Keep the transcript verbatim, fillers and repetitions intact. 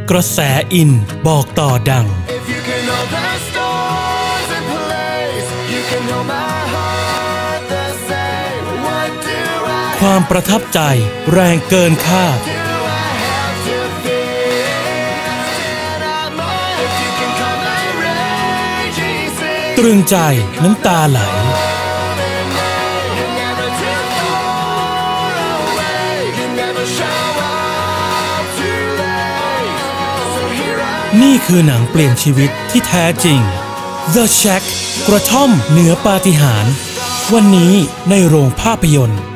กระแสอินบอกต่อดังความประทับใจแรงเกินคาดตรึงใจน้ำตาไหลนี่คือหนังเปลี่ยนชีวิตที่แท้จริง The Shack กระท่อมเหนือปาฏิหาริย์วันนี้ในโรงภาพยนตร์